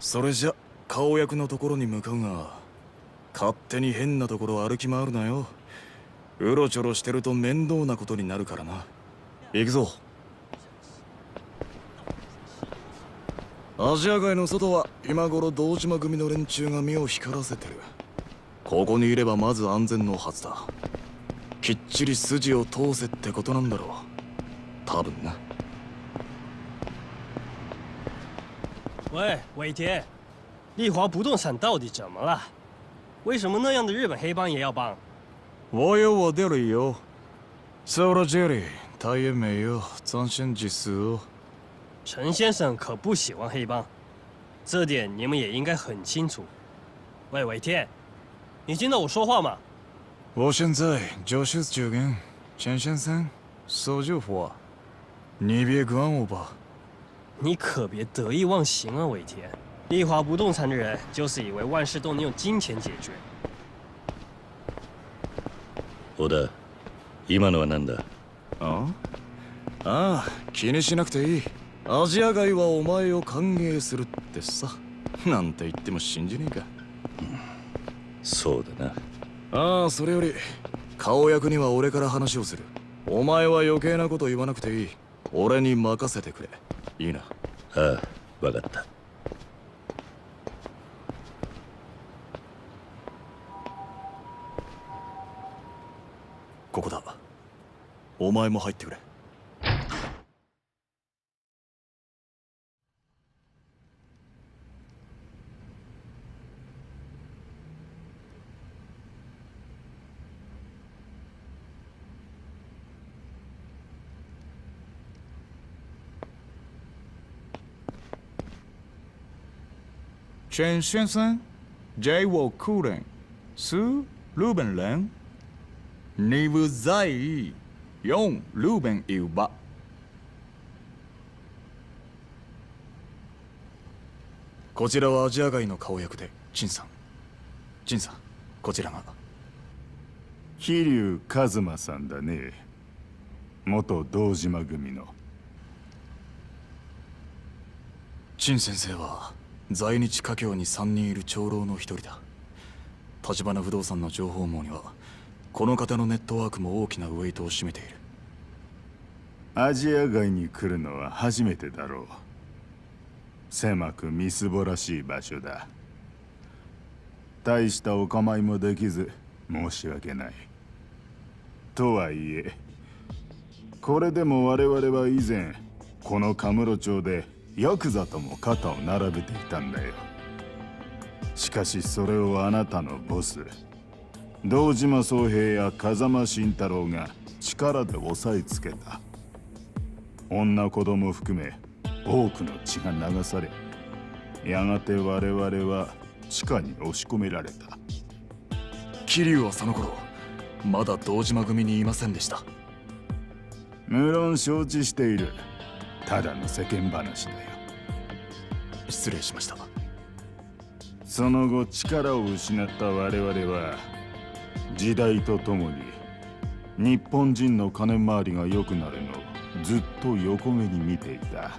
それじゃ顔役のところに向かうが、勝手に変なところ歩き回るなよ。うろちょろしてると面倒なことになるからな。行くぞ。アジア街の外は今頃堂島組の連中が目を光らせてる。ここにいればまず安全のはずだ。きっちり筋を通せってことなんだろう、多分な。 喂，尾田，丽华不动产到底怎么了？为什么那样的日本黑帮也要帮？ 我有我的理由。说到这里，他也没有展现技术。 陈先生可不喜欢黑帮，这点你们也应该很清楚。喂，尾田，你听到我说话吗？ 我现在就是这跟陈先生说句话，你别管我吧。 你可别得意忘形啊，尾田！丽华不动产的人就是以为万事都能用金钱解决。 小田、今のは何だ？ ああ、気にしなくていい。アジア街はお前を歓迎するってさ。なんて言っても信じねえか。 そうだな。 ああ、それより顔役には俺から話をする。お前は余計なこと言わなくていい。俺に任せてくれ。いいな。 ああ、分かった。 ここだ。お前も入ってくれ。陈先生，这我客人是日本人。你不在意用日本语吧？こちらはアジア街の顔役で陳さん。陳さん、こちらが。 桐生一馬さんだね。元堂島組の。 陳先生は在日華僑に3人いる長老の一人だ。橘不動産の情報網にはこの方のネットワークも大きなウェイトを占めている。 アジア街に来るのは初めてだろう。狭くみすぼらしい場所だ。大したお構いもできず申し訳ない。とはいえこれでも我々は以前このカムロ町でヤクザとも肩を並べていたんだよ。しかしそれをあなたのボス堂島宗平や風間慎太郎が力で押さえつけた。女子供含め多くの血が流され、やがて我々は地下に押し込められた。 桐生はその頃まだ堂島組にいませんでした。 無論承知している。ただの世間話だよ。 失礼しました。 その後力を失った我々は時代とともに日本人の金回りが良くなるのをずっと横目に見ていた。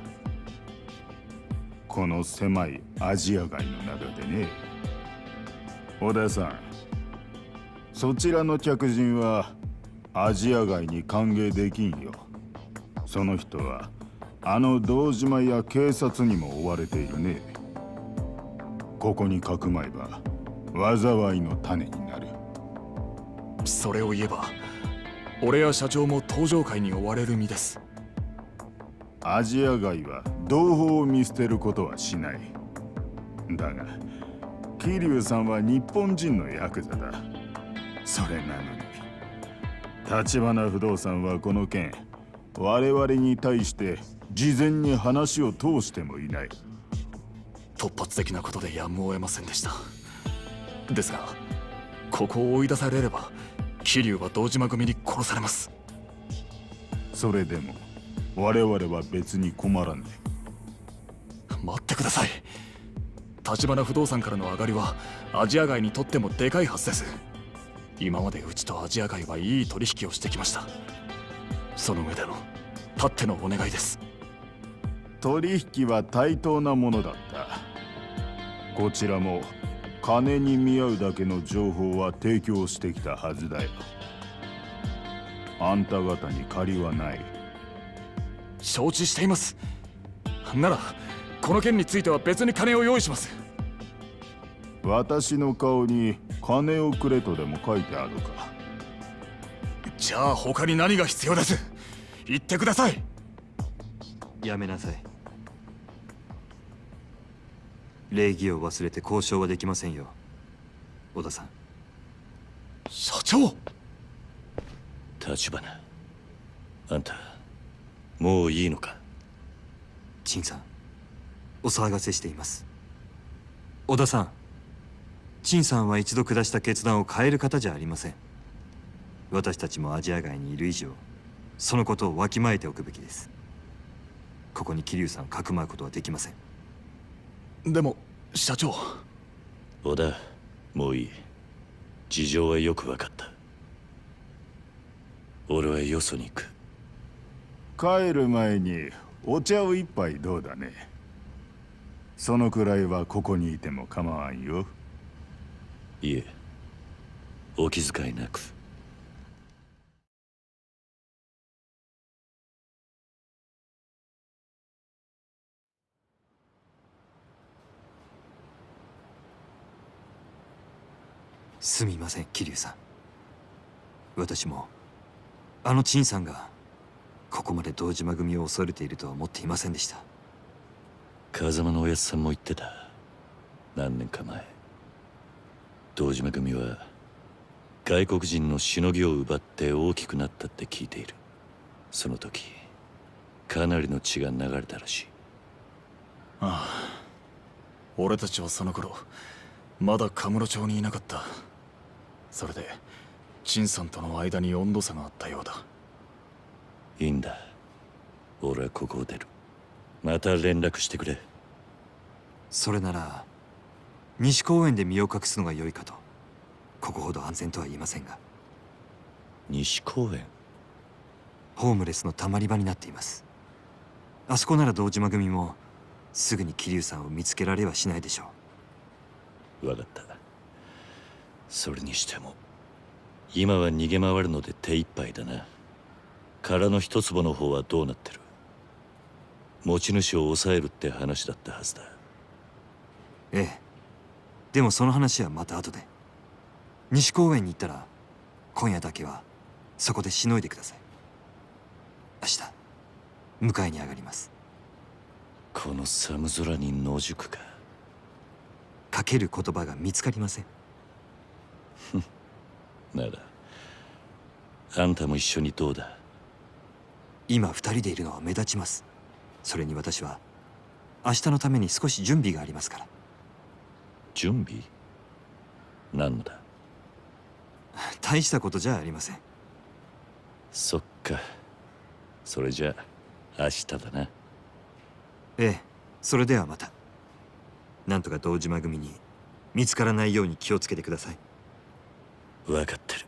この狭いアジア街の中でね。小田さん、そちらの客人はアジア街に歓迎できんよ。その人はあの堂島や警察にも追われているね。ここにかくまえば災いの種になる。 それを言えば俺や社長も登場会に追われる身です。 アジア街は同胞を見捨てることはしない。だが桐生さんは日本人のヤクザだ。それなのに橘不動産はこの件我々に対して事前に話を通してもいない。 突発的なことでやむを得ませんでした。ですがここを追い出されれば桐生は堂島組に殺されます。 それでも我々は別に困らない。 待ってください。橘不動産からの上がりはアジア街にとってもでかいはずです。今までうちとアジア街はいい取引をしてきました。その上でのたってのお願いです。 取引は対等なものだった。 こちらも金に見合うだけの情報は提供してきたはずだよ。あんた方に借りはない。 承知しています。ならこの件については別に金を用意します。 私の顔に金をくれとでも書いてあるか。 じゃあ他に何が必要です。言ってください。 やめなさい。礼儀を忘れて交渉はできませんよ、小田さん。 社長。 立花、あんたもういいのか。 陳さん、お騒がせしています。小田さん、陳さんは一度下した決断を変える方じゃありません。私たちもアジア外にいる以上、そのことをわきまえておくべきです。ここに桐生さんをかくまうことはできません。 でも社長。 小田、もういい。事情はよく分かった。俺はよそに行く。 帰る前にお茶を一杯どうだね。そのくらいはここにいても構わんよ。 いえ、お気遣いなく。 すみません、桐生さん。私もあの陳さんがここまで堂島組を恐れているとは思っていませんでした。 風間のおやつさんも言ってた。何年か前、堂島組は外国人のしのぎを奪って大きくなったって聞いている。その時かなりの血が流れたらしい。 ああ、俺たちはその頃まだカムロ町にいなかった。それで陳さんとの間に温度差があったようだ。 いいんだ、俺はここを出る。また連絡してくれ。 それなら西公園で身を隠すのが良いかと。ここほど安全とは言いませんが。 西公園？ ホームレスのたまり場になっています。あそこなら堂島組もすぐに桐生さんを見つけられはしないでしょう。 分かった。それにしても今は逃げ回るので手一杯だな。殻の一坪の方はどうなってる？持ち主を抑えるって話だったはずだ。 ええ、でもその話はまた後で。西公園に行ったら今夜だけはそこでしのいでください。明日迎えに上がります。 この寒空に野宿か。 かける言葉が見つかりません。 ならあんたも一緒にどうだ。 今二人でいるのは目立ちます。それに私は明日のために少し準備がありますから。 準備？何のだ？ 大したことじゃありません。 そっか。それじゃあ明日だな。 ええ、それではまた。なんとか堂島組に見つからないように気をつけてください。 分かってる。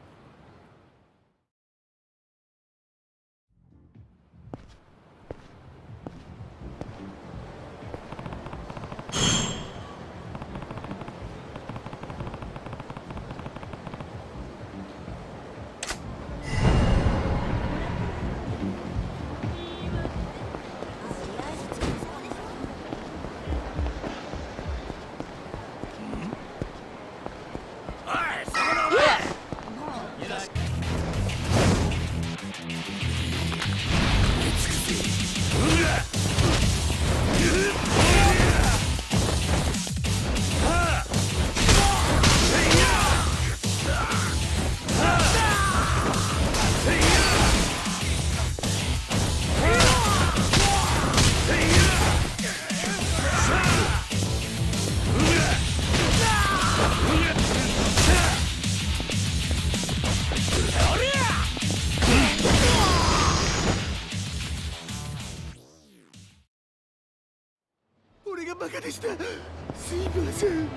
俺がバカでした。すいません。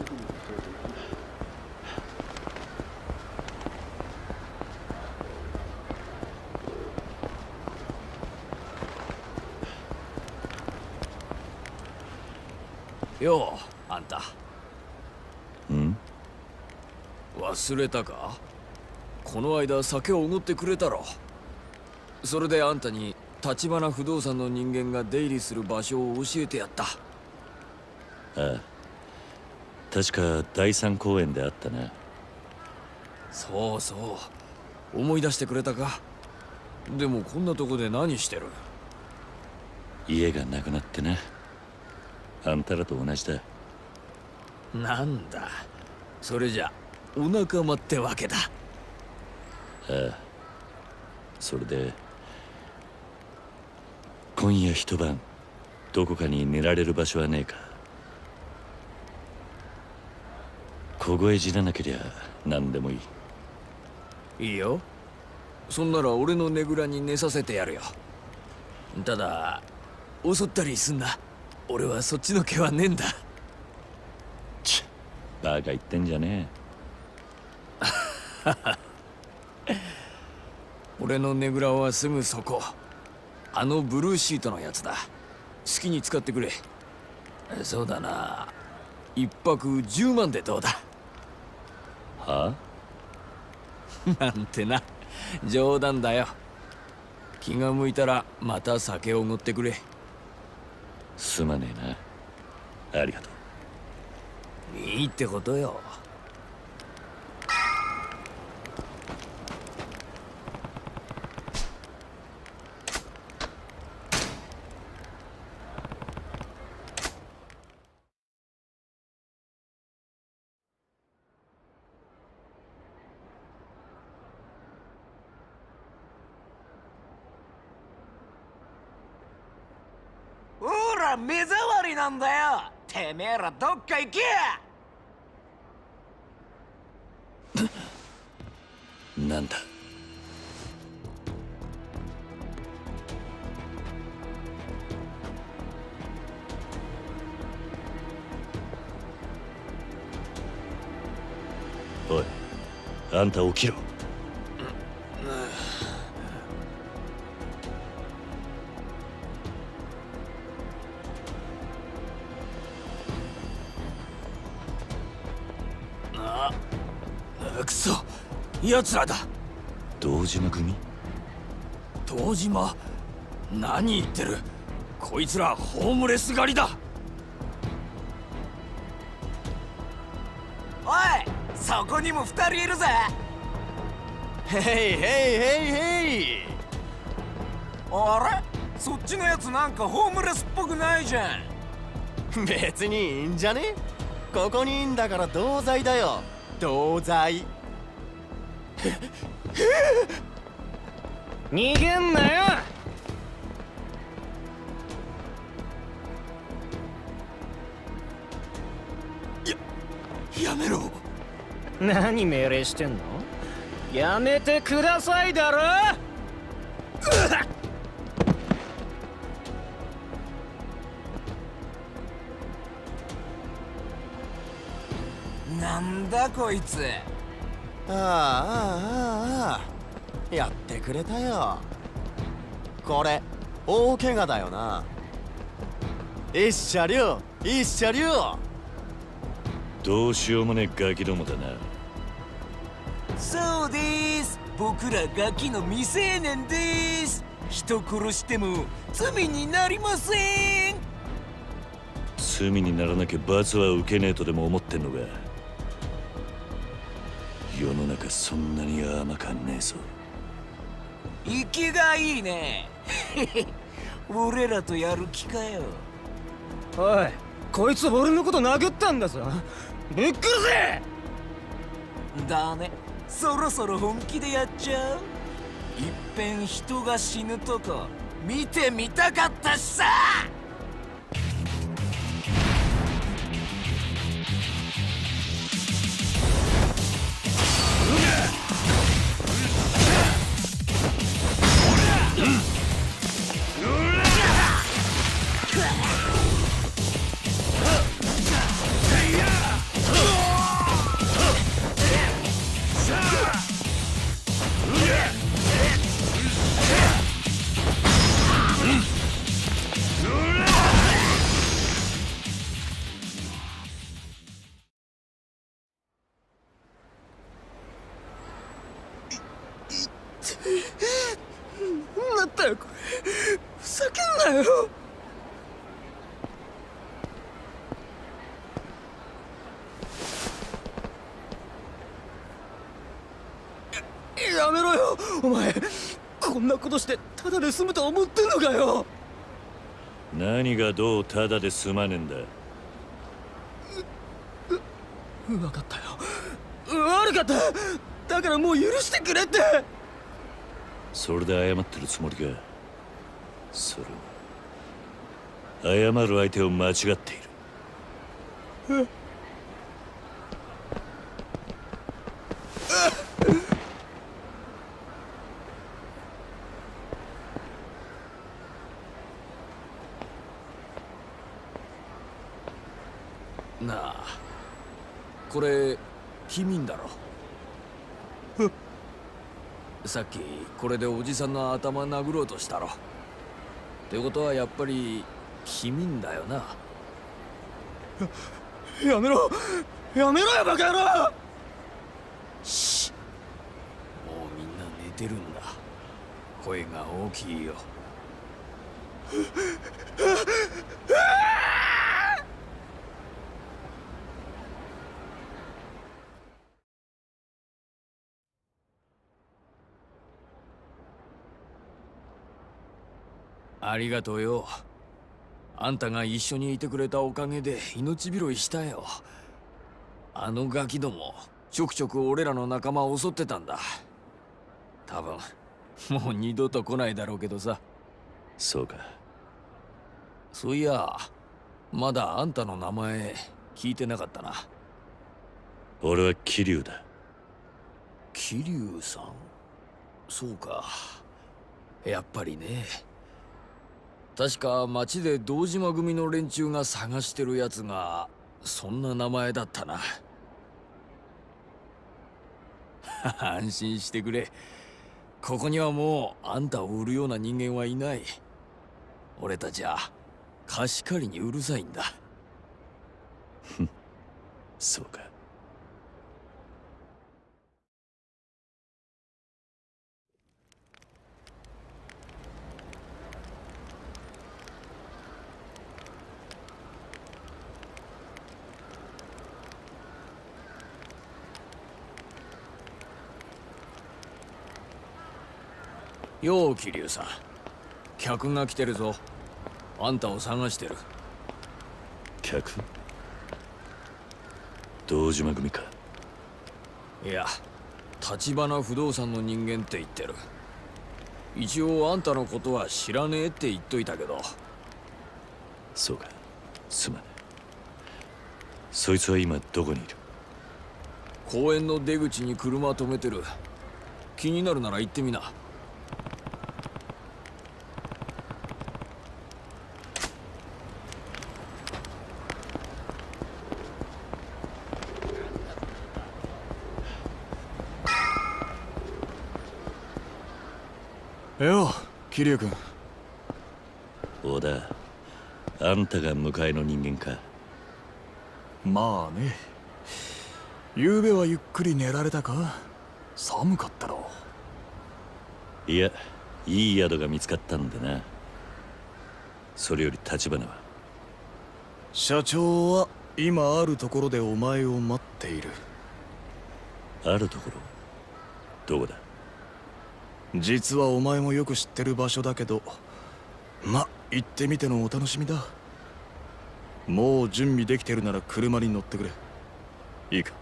よう、あんた。 ん？ 忘れたか？この間酒をおごってくれたろ。それであんたに橘不動産の人間が出入りする場所を教えてやった。 ああ、確か第三公園であったな。 そうそう、思い出してくれたか。でもこんなとこで何してる？ 家がなくなってな。あんたらと同じだ。 なんだ、それじゃお仲間ってわけだ。 ああ、それで今夜一晩どこかに寝られる場所はねえか？凍え死ななけりゃ何でもいい。 いいよ。そんなら俺のねぐらに寝させてやるよ。ただ襲ったりすんな。俺はそっちの気はねえんだ。 ちっ、バカ言ってんじゃねえ。俺のねぐらはすぐそこ。あのブルーシートのやつだ。好きに使ってくれ。そうだな、一泊10万でどうだ？ はあ？なんてな、冗談だよ。気が向いたらまた酒をおごってくれ。 すまねえな。ありがとう。いいってことよ。 ほら、目障りなんだよ。てめえらどっか行けや。 なんだ？おい、あんた起きろ。 くそ、奴らだ。 堂島組？ 堂島？何言ってる。こいつらホームレス狩りだ。 おい、そこにも2人いるぜ。 へいへいへいへい。 あれ、そっちのやつなんかホームレスっぽくないじゃん。 別にいいんじゃね？ここにいんだから同罪だよ。同罪。 逃げんなよ。 やめろ。 何命令してんの？やめてくださいだろ。 なんだこいつ。 やってくれたよ。これ大怪我だよな。一車両一車両。 どうしようもねえガキどもだな。 そうでーす。僕らガキの未成年でーす。人殺しても罪になりません。 罪にならなきゃ罰は受けねえとでも思ってんのか。世の中そんなに甘かんねえぞ。 生きがいいね。俺らとやる気かよ。 おい、こいつ俺のこと殴ったんだぞ。ぶっ殺せ。 だね、そろそろ本気でやっちゃう。いっぺん人が死ぬとこ見てみたかったしさ。 だったよこれ。ふざけんなよ。やめろよお前。こんなことしてタダで済むと思ってんのかよ。 何がどうただで済まねえんだ。 分かったよ。悪かった。だからもう許してくれって。 それで謝ってるつもりか。それは謝る相手を間違っている。 なあ、これ君んだろ。さっきこれでおじさんの頭殴ろうとしたろ。ってことはやっぱり君んだよな。 やめろやめろよバカ野郎。 しもうみんな寝てるんだ。声が大きいよ。ありがとうよ。あんたが一緒にいてくれたおかげで命拾いしたよ。あのガキどもちょくちょく俺らの仲間を襲ってたんだ。多分もう二度と来ないだろうけどさ。 そうか。 そういやまだあんたの名前聞いてなかったな。 俺は桐生だ。 桐生さん。そうか、やっぱりね。確か町で堂島組の連中が探してるやつがそんな名前だったな。安心してくれ。ここにはもうあんたを売るような人間はいない。俺たちは貸し借りにうるさいんだ。 そうか。 よう桐生さん、客が来てるぞ。あんたを探してる。 客？堂島組か。 いや、橘不動産の人間って言ってる。一応あんたのことは知らねえって言っといたけど。 そうか、すまない。そいつは今どこにいる？ 公園の出口に車止めてる。気になるなら行ってみな。 よ桐生君。 小田、あんたが迎えの人間か。 まあね。昨べはゆっくり寝られたか。寒かったろ。 いや、いい宿が見つかったんでな。それより橘は？ 社長は今あるところでお前を待っている。 あるところ？どこだ？ 実はお前もよく知ってる場所だけど、ま、行ってみてのお楽しみだ。もう準備できてるなら車に乗ってくれ。いいか？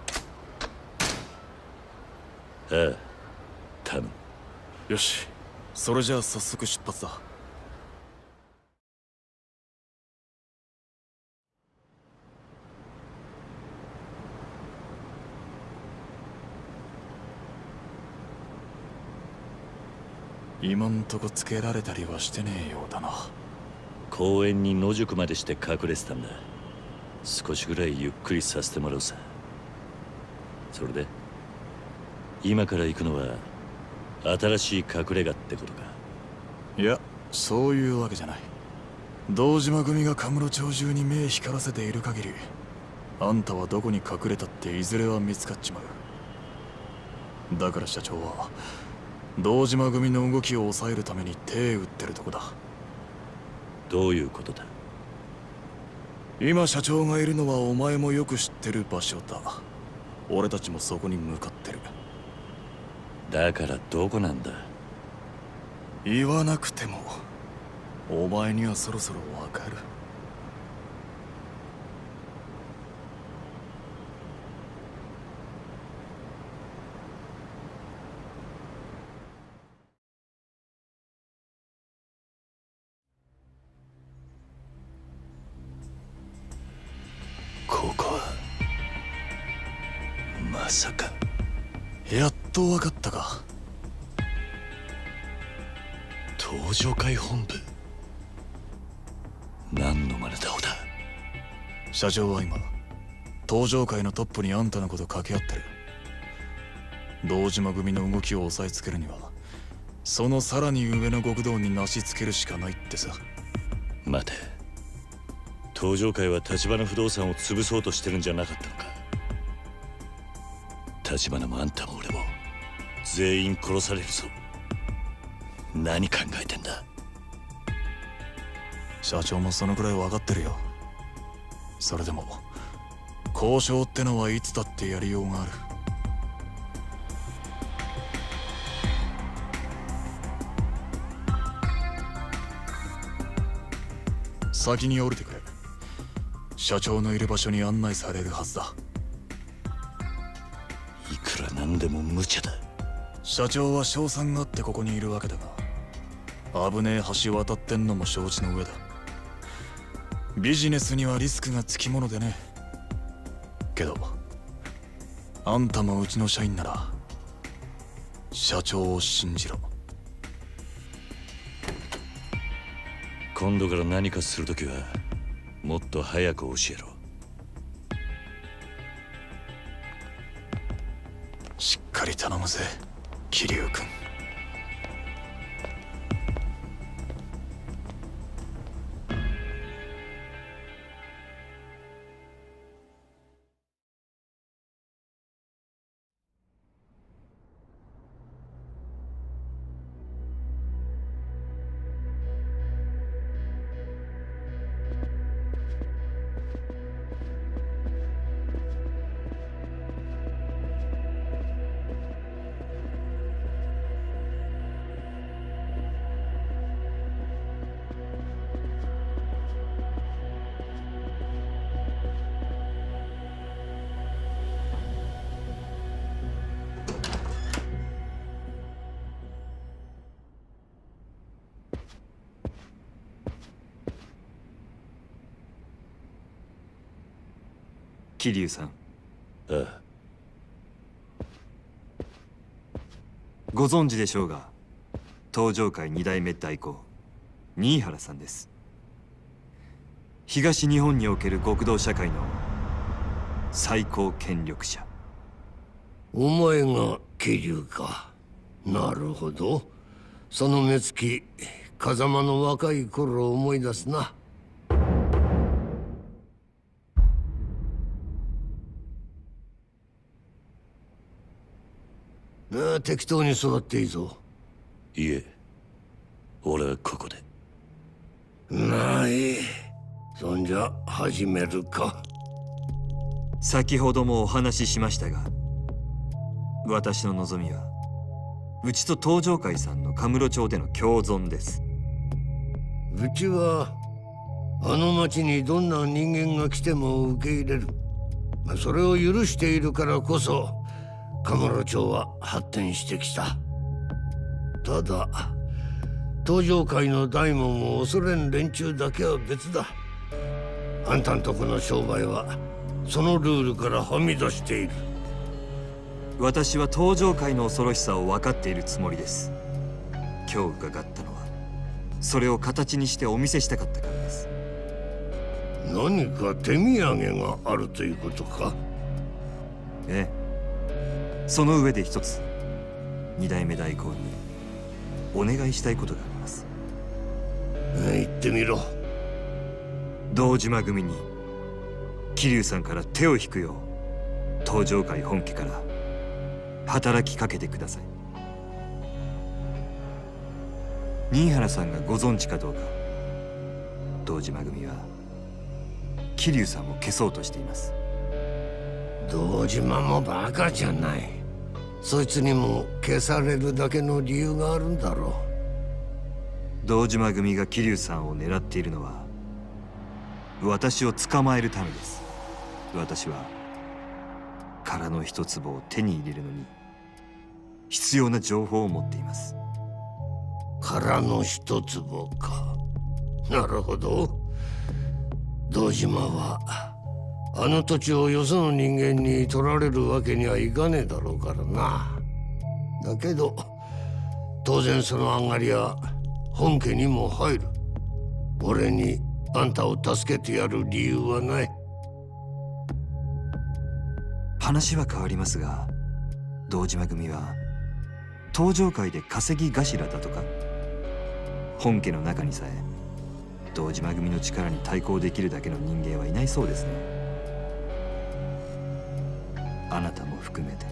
ああ、頼む。 よし、それじゃあ早速出発だ。今んとこつけられたりはしてねえようだな。 公園に野宿までして隠れてたんだ。少しぐらいゆっくりさせてもらうさ。それで今から行くのは新しい隠れ家ってことか？ いや、そういうわけじゃない。堂島組がカムロ町中に目光らせている限り、あんたはどこに隠れたっていずれは見つかっちまう。だから社長は堂島組の動きを抑えるために手打ってるとこだ。 どういうことだ？ 今社長がいるのはお前もよく知ってる場所だ。俺たちもそこに向かってる。 だからどこなんだ？ 言わなくてもお前にはそろそろわかる。 ここはまさか。 やっとわかったか。 登場会本部。何の真似だ小田。 社長は今登場会のトップにあんたのこと掛け合ってる。堂島組の動きを押さえつけるにはそのさらに上の極道になしつけるしかないってさ。 待て、登場会は橘不動産を潰そうとしてるんじゃなかったのか？橘もあんたも俺も全員殺されるぞ。何考えてんだ？ 社長もそのくらい分かってるよ。それでも交渉ってのはいつだってやりようがある。先に降りてくれ。社長のいる場所に案内されるはずだ。 いくらなんでも無茶だ。 社長は賞賛があってここにいるわけだが、危ねえ橋渡ってんのも承知の上だ。ビジネスにはリスクがつきものでね。けどあんたもうちの社員なら社長を信じろ。 今度から何かするときはもっと早く教えろ。 しっかり頼むぜ桐生君。 桐生さん、 ああ。 ご存知でしょうが、登場界2代目代行新原さんです。東日本における極道社会の最高権力者。 お前が桐生か。なるほど。その目つき、風間の若い頃を思い出すな。適当に育っていいぞ。 いえ、俺はここで。 ない。そんじゃ始めるか。 先ほどもお話ししましたが、私の望みはうちと登場会さんの神室町での共存です。 うちはあの町にどんな人間が来ても受け入れる。それを許しているからこそ神室町は発展してきた。ただ登場界の大門を恐れん連中だけは別だ。あんたんとこの商売はそのルールからはみ出している。 私は登場界の恐ろしさを分かっているつもりです。今日伺ったのはそれを形にしてお見せしたかったからです。 何か手土産があるということか？ ええ。その上で一つ2代目代行にお願いしたいことがあります。 言ってみろ。 堂島組に桐生さんから手を引くよう登場界本家から働きかけてください。 新原さんがご存知かどうか、堂島組は桐生さんを消そうとしています。 堂島もバカじゃない。そいつにも消されるだけの理由があるんだろう。堂島組が桐生さんを狙っているのは私を捕まえるためです。私は殻の一粒を手に入れるのに必要な情報を持っています。 殻の一粒か。なるほど。堂島はあの土地をよその人間に取られるわけにはいかねえだろうからな。だけど当然その上がりは本家にも入る。俺にあんたを助けてやる理由はない。 話は変わりますが、堂島組は東上界で稼ぎ頭だとか。本家の中にさえ堂島組の力に対抗できるだけの人間はいないそうですね。あなたも含めて。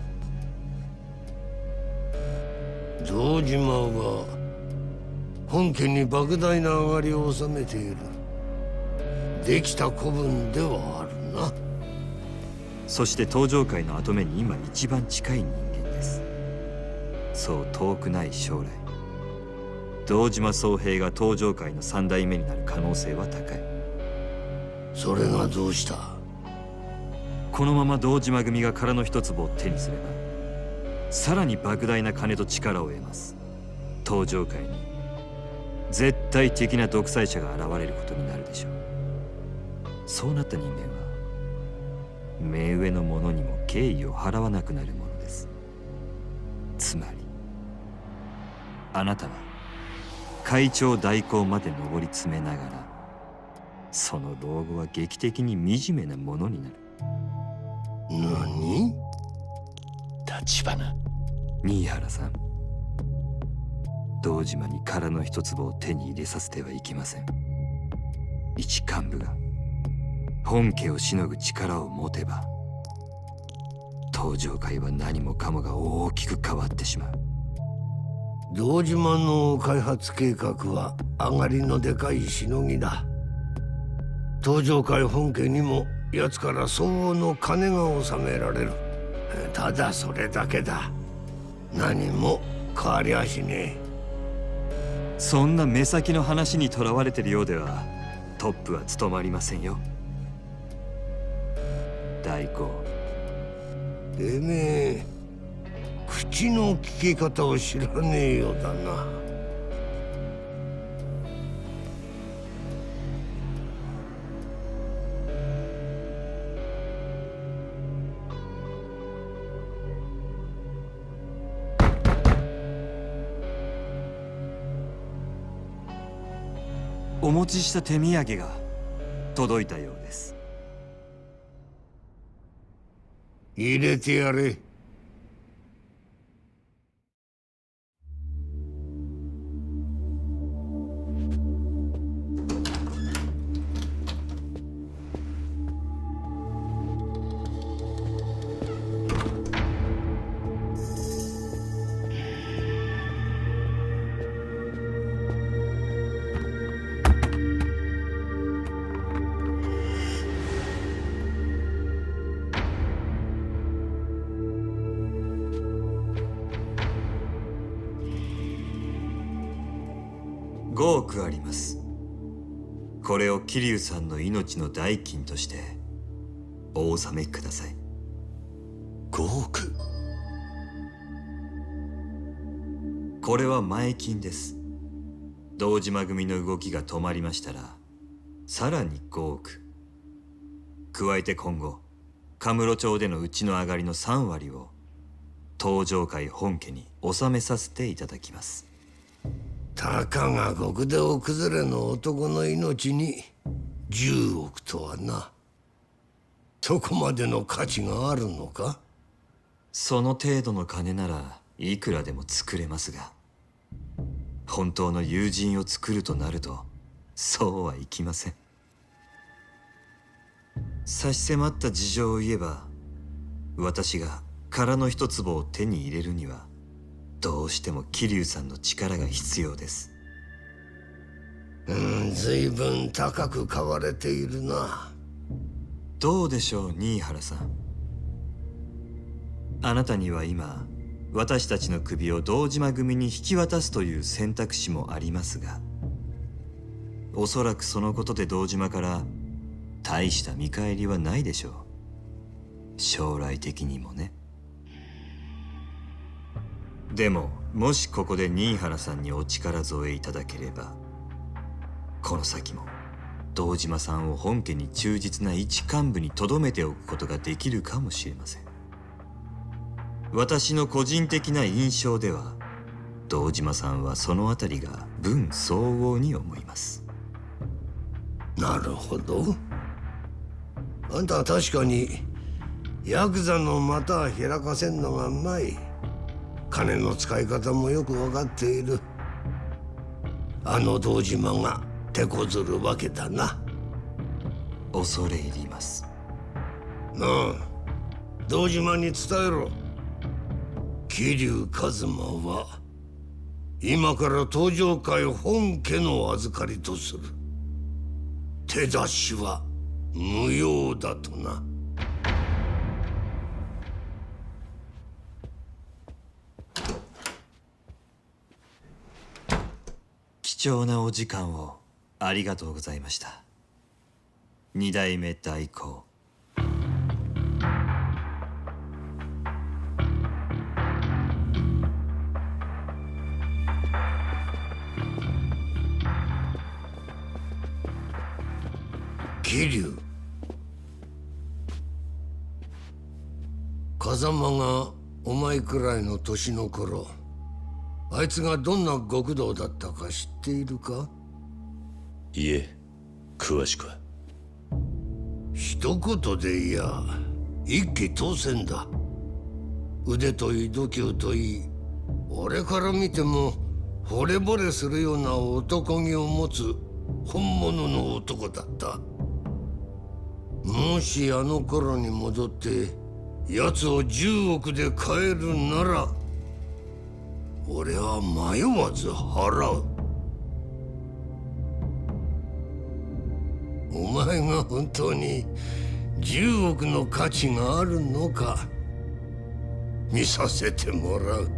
堂島は本家に莫大な上がりを収めている。できた子分ではあるな。 そして東上界の跡目に今一番近い人間です。そう遠くない将来、堂島宗平が東上界の三代目になる可能性は高い。 それがどうした？ このまま堂島組が殻の一粒を手にすれば、さらに莫大な金と力を得ます。東上界に絶対的な独裁者が現れることになるでしょう。そうなった人間は目上の者にも敬意を払わなくなるものです。つまりあなたは会長代行まで上り詰めながら、その老後は劇的に惨めなものになる。 何？ 立花。 新原さん、堂島に殻の一粒を手に入れさせてはいけません。一幹部が本家をしのぐ力を持てば、東上界は何もかもが大きく変わってしまう。 堂島の開発計画は上がりのでかいしのぎだ。東上界本家にも奴から相応の金が納められる。ただそれだけだ。何も変わりゃしねえ。 そんな目先の話にとらわれてるようではトップは務まりませんよ。代行。 てめえ口の利き方を知らねえようだな。 お持ちした手土産が届いたようです。 入れてやれ。 5億あります。これを桐生さんの命の代金としてお納めください。 5億？ これは前金です。堂島組の動きが止まりましたらさらに5億。加えて今後カムロ町でのうちの上がりの3割を東上界本家に納めさせていただきます。 たかが極道崩れの男の命に10億とはな。そこまでの価値があるのか？ その程度の金ならいくらでも作れますが、本当の友人を作るとなるとそうはいきません。差し迫った事情を言えば、私が殻の一粒を手に入れるにはどうしても桐生さんの力が必要です。 随分高く買われているな。 どうでしょう、新原さん。あなたには今、私たちの首を堂島組に引き渡すという選択肢もありますが、おそらくそのことで堂島から大した見返りはないでしょう。将来的にもね。でももしここで新原さんにお力添えいただければ、この先も堂島さんを本家に忠実な一幹部に留めておくことができるかもしれません。私の個人的な印象では、堂島さんはそのあたりが分相応に思います。 なるほど。あんたは確かにヤクザの股開かせんのがうまい。金の使い方もよく分かっている。あの堂島が手こずるわけだな。 恐れ入ります。 なあ、堂島に伝えろ。桐生一馬は今から東上会本家の預かりとする。手出しは無用だとな。 貴重なお時間をありがとうございました。二代目代行。 桐生、風間がお前くらいの年の頃、あいつがどんな極道だったか知っているか？ いえ、詳しくは。 一言でいや一騎当千だ。腕といい度胸といい、俺から見ても惚れ惚れするような男気を持つ本物の男だった。もしあの頃に戻って奴を10億で買えるなら、俺は迷わず払う。お前が本当に10億の価値があるのか見させてもらう。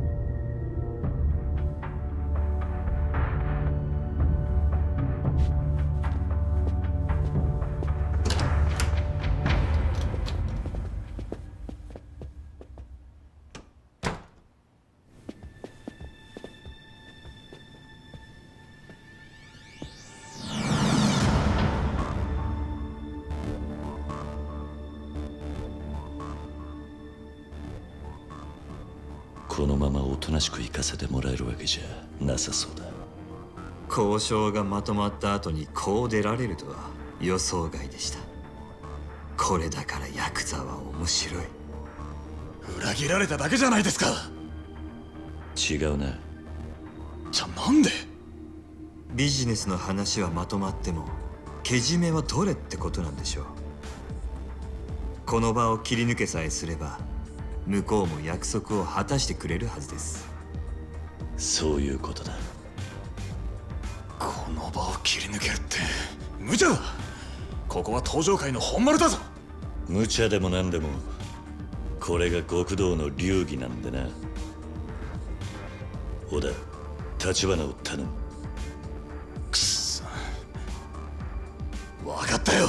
このままおとなしく行かせてもらえるわけじゃなさそうだ。 交渉がまとまった後にこう出られるとは予想外でした。これだからヤクザは面白い。 裏切られただけじゃないですか。 違うな。 じゃあなんで？ ビジネスの話はまとまってもけじめは取れってことなんでしょう。この場を切り抜けさえすれば向こうも約束を果たしてくれるはずです。 そういうことだ。 この場を切り抜けるって無茶だ。ここは東上界の本丸だぞ。 無茶でも何でもこれが極道の流儀なんでな。小田、橘を頼む。 くっそ、分かったよ。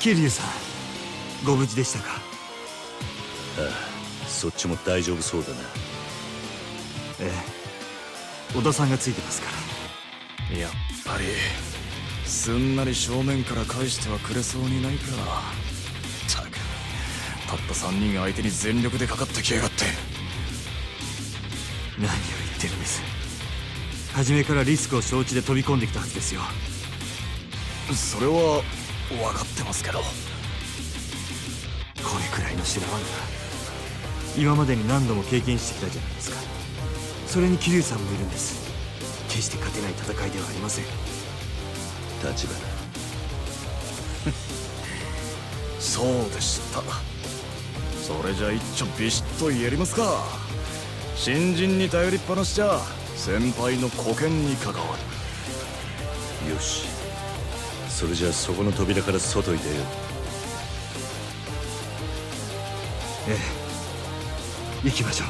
桐生さん、ご無事でしたか？ ああ、そっちも大丈夫そうだな。 ええ、織田さんがついてますから。 やっぱりすんなり正面から返してはくれそうにないか。たくたった3人相手に全力でかかってきやがって。 何を言ってるんです。初めからリスクを承知で飛び込んできたはずですよ。 それは分かってますけど。 これくらいの修羅場なら今までに何度も経験してきたじゃないですか。それに桐生さんもいるんです。決して勝てない戦いではありません。 立花。 そうでした。それじゃ一丁ビシッとやりますか。新人に頼りっぱなしじゃ先輩の沽券に関わる。 よし、それじゃあそこの扉から外に出よう。 ええ、行きましょう。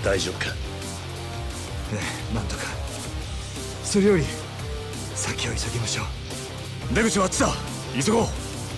大丈夫か？ ええ、なんとか。それより先を急ぎましょう。 出口はあっちだ。急ごう。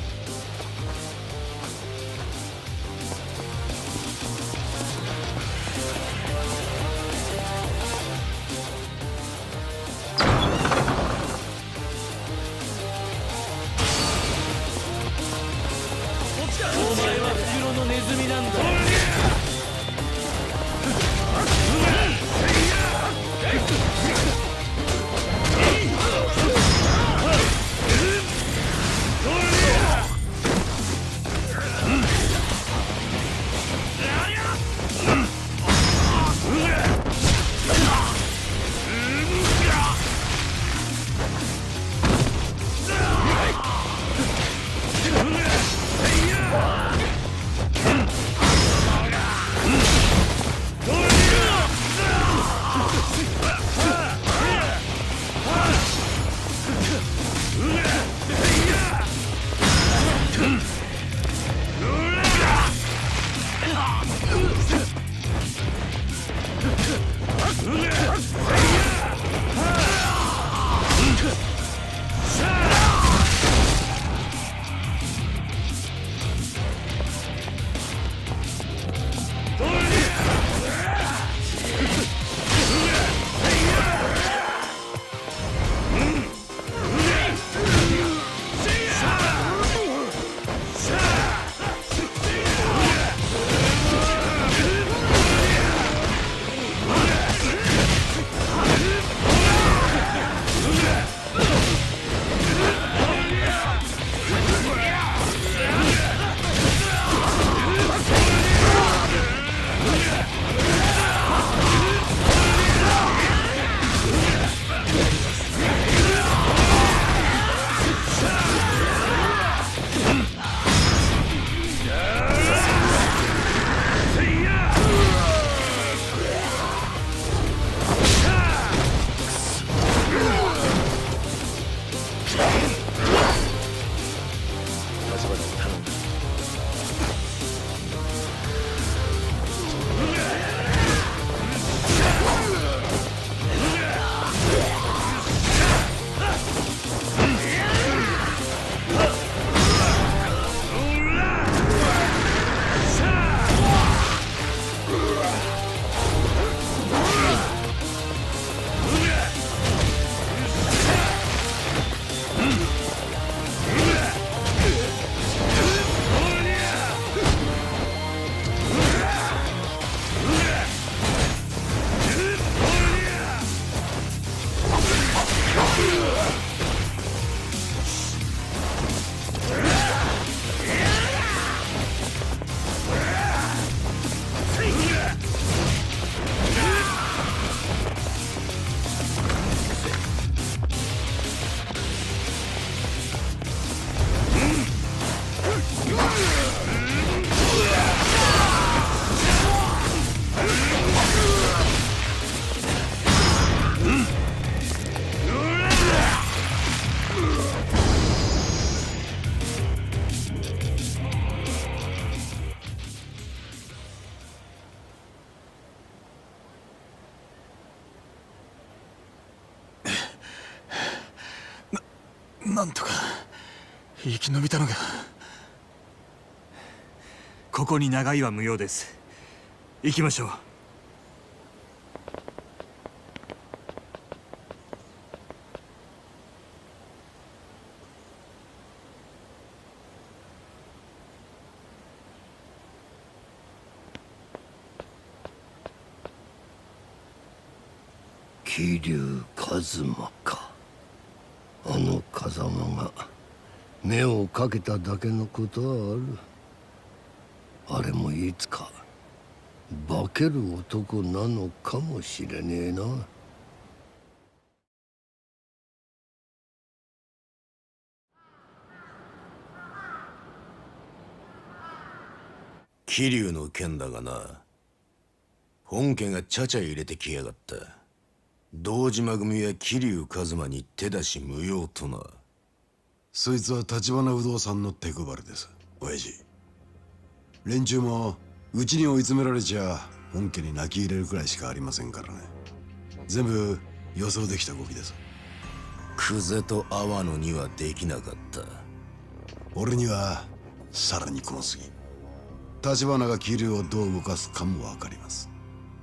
なんとか生き延びたのが。 ここに長居は無用です。行きましょう。 桐生一馬か。あの風間が目をかけただけのことはある。あれもいつか化ける男なのかもしれねえな。 桐生の件だがな、本家がちゃちゃ入れてきやがった。堂島組は桐生一馬に手出し無用とな。 そいつは橘不動産の手配りです、親父。連中もうちに追い詰められちゃ本家に泣き入れるくらいしかありませんからね。全部予想できた動きです。 クゼとアワノにはできなかった。 俺にはさらに小すぎ。橘が桐生をどう動かすかも分かります。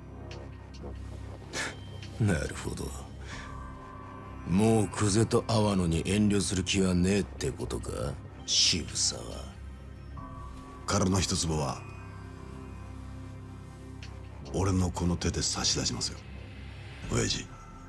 なるほど。もうクゼとアワノに遠慮する気はねえってことか、渋沢。 殻の一坪は俺のこの手で差し出しますよ、親父。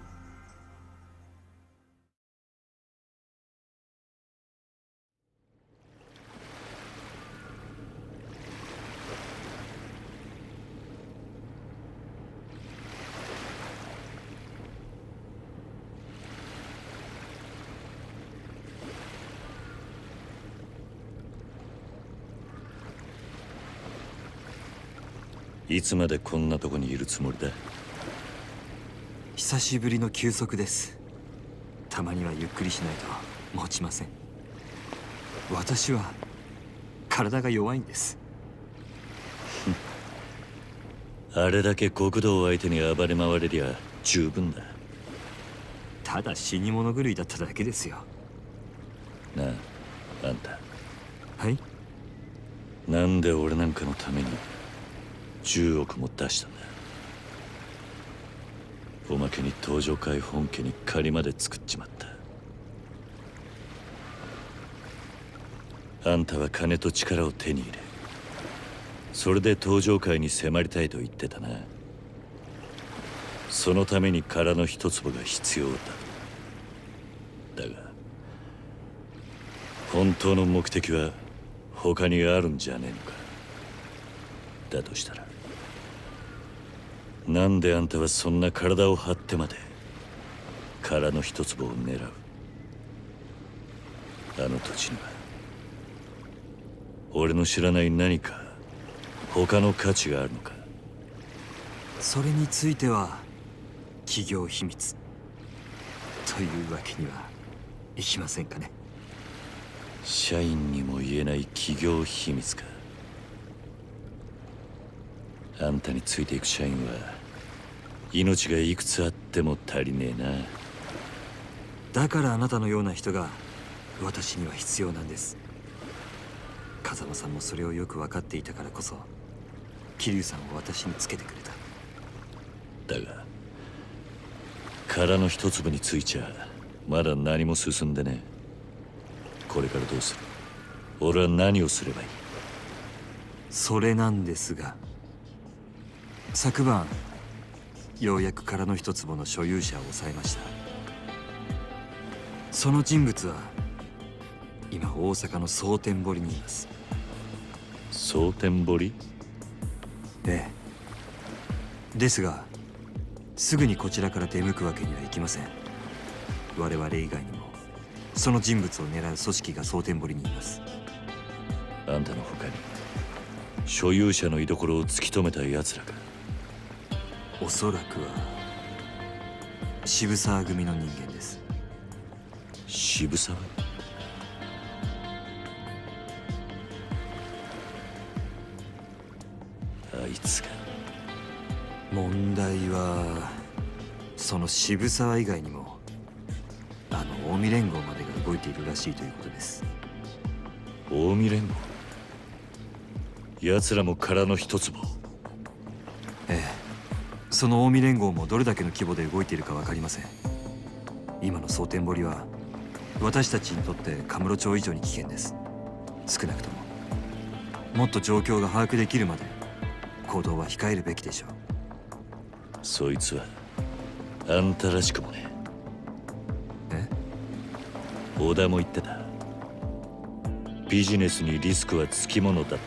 いつまでこんなとこにいるつもりだ。 久しぶりの休息です。たまにはゆっくりしないと持ちません。私は体が弱いんです。 あれだけ国土を相手に暴れ回れりゃ十分だ。 ただ死に物狂いだっただけですよ。 なあ、あんた。 はい。 なんで俺なんかのために10億も出したんだ。おまけに登場会本家に借りまで作っちまった。あんたは金と力を手に入れ、それで登場会に迫りたいと言ってたな。そのために殻の一坪が必要だ。だが本当の目的は他にあるんじゃねえのか。だとしたらなんであんたはそんな体を張ってまで殻の一坪を狙う。あの土地には俺の知らない何か他の価値があるのか。 それについては企業秘密というわけにはいきませんかね。 社員にも言えない企業秘密か。あんたについていく社員は命がいくつあっても足りねえな。 だからあなたのような人が私には必要なんです。風間さんもそれをよく分かっていたからこそ桐生さんを私につけてくれた。 だが殻の一粒についちゃまだ何も進んでねえ。これからどうする？俺は何をすればいい？ それなんですが、昨晩ようやく殻の一坪の所有者を抑えました。その人物は今大阪の蒼天堀にいます。 蒼天堀？ ええ。ですがすぐにこちらから出向くわけにはいきません。我々以外にもその人物を狙う組織が蒼天堀にいます。 あんたの他に所有者の居所を突き止めた奴らか？ おそらくは渋沢組の人間です。 渋沢？あいつか。 問題はその渋沢以外にもあの近江連合までが動いているらしいということです。 近江連合？奴らも殻の一坪？ ええ。その近江連合もどれだけの規模で動いているか分かりません。今の蒼天堀は私たちにとってカムロ町以上に危険です。少なくとももっと状況が把握できるまで行動は控えるべきでしょう。 そいつはあんたらしくもね。 え？ 小田も言ってた。ビジネスにリスクはつきものだってな。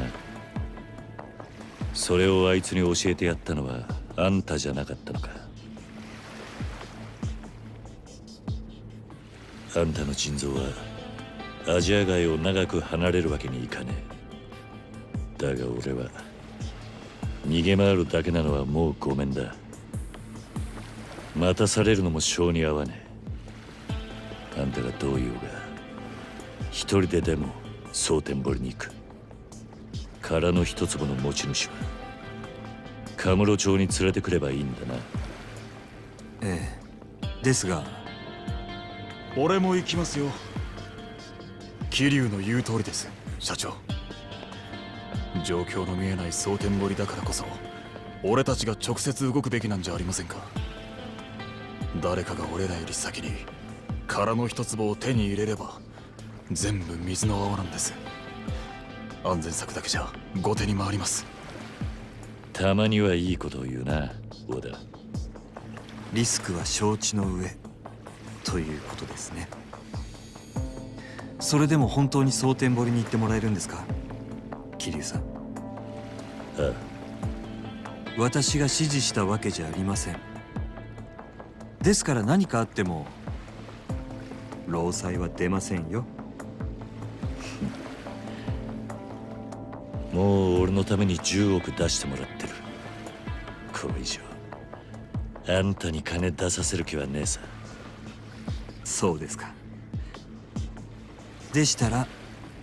それをあいつに教えてやったのはあんたじゃなかったのか。あんたの腎臓はアジア街を長く離れるわけにいかねえ。だが俺は逃げ回るだけなのはもうごめんだ。待たされるのも性に合わねえ。あんたがどう言おうが一人ででも蒼天堀に行く。殻の一坪の持ち主はカムロ町に連れてくればいいんだな。 ええ、ですが俺も行きますよ。桐生の言う通りです、社長。状況の見えない蒼天堀だからこそ俺たちが直接動くべきなんじゃありませんか。誰かが俺らより先に殻の一粒を手に入れれば全部水の泡なんです。安全策だけじゃ後手に回ります。 たまにはいいことを言うな、小田。 リスクは承知の上ということですね。それでも本当に蒼天堀に行ってもらえるんですか、桐生さん。 ああ、 私が指示したわけじゃありません。ですから何かあっても労災は出ませんよ。 もう俺のために10億出してもらってる。これ以上あんたに金出させる気はねえさ。 そうですか。でしたら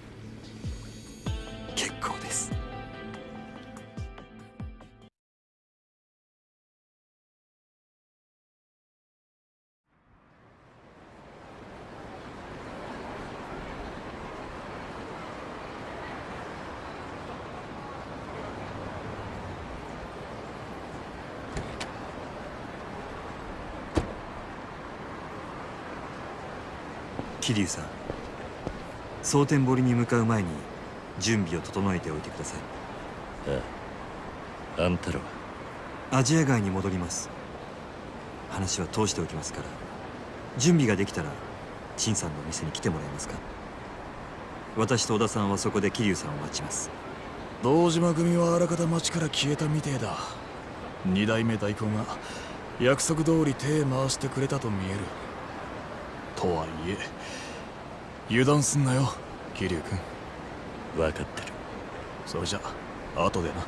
結構です。桐生さん、蒼天堀に向かう前に準備を整えておいてください。 ああ、あんたらはアジア街に戻ります。話は通しておきますから、準備ができたら陳さんのお店に来てもらえますか。私と小田さんはそこで桐生さんを待ちます。 堂島組はあらかた町から消えたみてえだ。二代目代行が約束通り手回してくれたと見える。とはいえ油断すんなよ、桐生君。 分かってる。 それじゃ後でな。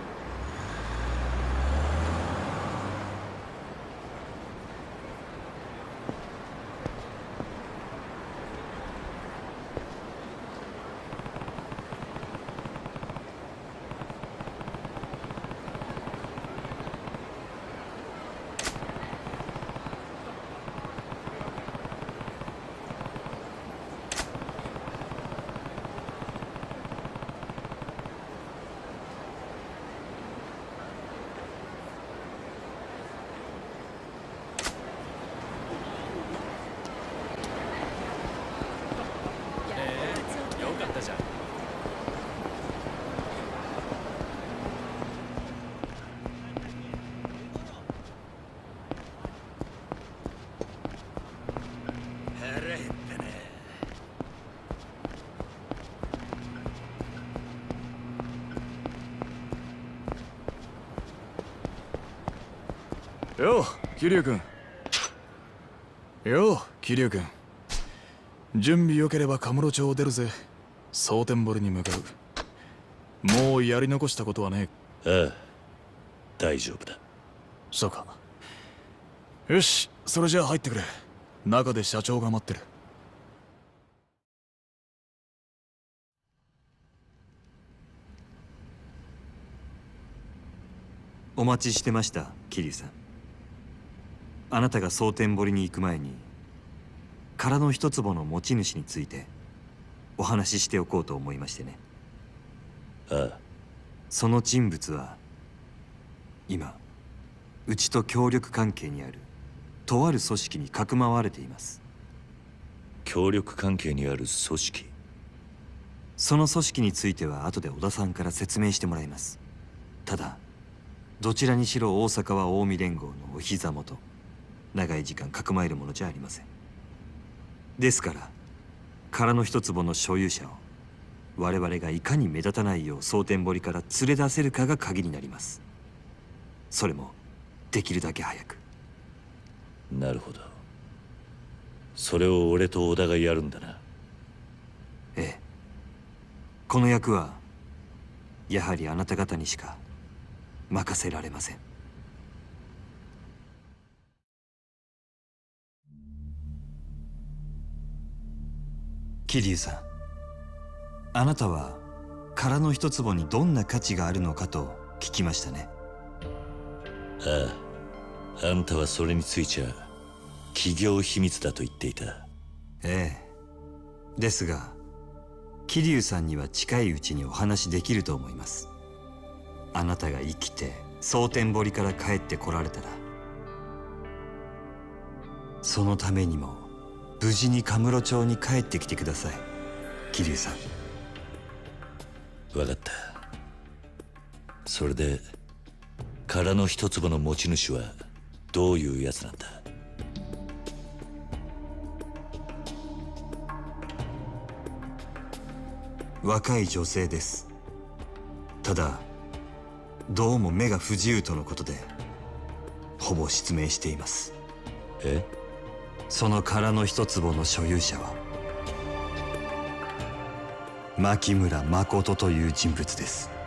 よう、桐生君。よう、桐生君。準備良ければカムロ町を出るぜ。蒼天堀に向かう。もうやり残したことはねえ。ああ、大丈夫だ。 そうか。よし、それじゃあ入ってくれ。中で社長が待ってる。 お待ちしてました、桐生さん。あなたが蒼天堀に行く前に殻の一坪の持ち主についてお話ししておこうと思いましてね。 ああ。 その人物は今うちと協力関係にあるとある組織にかくまわれています。 協力関係にある組織？ その組織については後で小田さんから説明してもらいます。ただどちらにしろ大阪は近江連合のお膝元、長い時間かくまえるものじゃありません。ですから殻の一坪の所有者を我々がいかに目立たないよう蒼天堀から連れ出せるかが鍵になります。それもできるだけ早く。 なるほど。それを俺と小田がやるんだな。 ええ。この役はやはりあなた方にしか任せられません。桐生さん、あなたは殻の一坪にどんな価値があるのかと聞きましたね。 ああ、あんたはそれについちゃ企業秘密だと言っていた。 ええ。ですが桐生さんには近いうちにお話できると思います。あなたが生きて蒼天堀から帰ってこられたら、そのためにも無事にカムロ町に帰ってきてください、桐生さん。 分かった。それで殻の一坪の持ち主はどういうやつなんだ？ 若い女性です。ただどうも目が不自由とのことでほぼ失明しています。 え？ その殻の一坪の所有者は牧村誠という人物です。